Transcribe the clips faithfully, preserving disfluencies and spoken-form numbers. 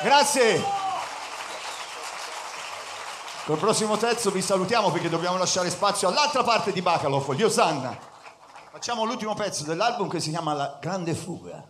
Grazie. Col prossimo pezzo vi salutiamo perché dobbiamo lasciare spazio all'altra parte di Bacalov, gli Osanna. Facciamo l'ultimo pezzo dell'album che si chiama La Grande Fuga.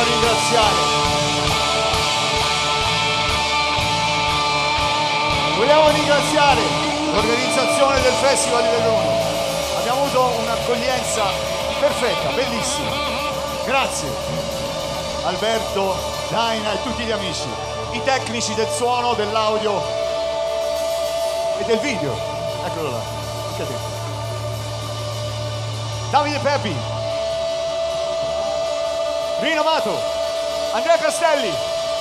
Vogliamo ringraziare. Vogliamo ringraziare l'organizzazione del Festival di Belluno. Abbiamo avuto un'accoglienza perfetta, bellissima. Grazie Alberto, Daina e tutti gli amici, i tecnici del suono, dell'audio e del video. Eccolo là, anche te. Davide Peppi, Rino Amato, Andrea Castelli.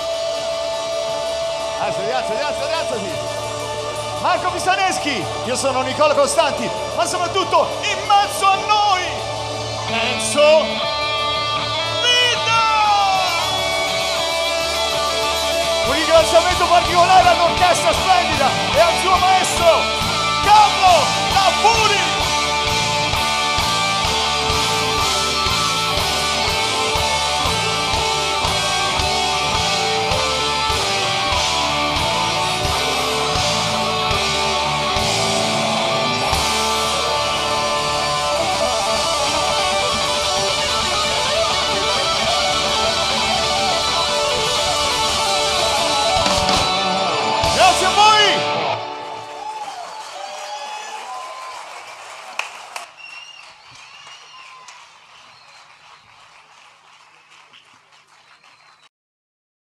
Alzati, alzati, alzati, alzati. Marco Pisaneschi, io sono Nicola Costanti, ma soprattutto in mezzo a noi Enzo Vita! Un ringraziamento particolare all'orchestra splendida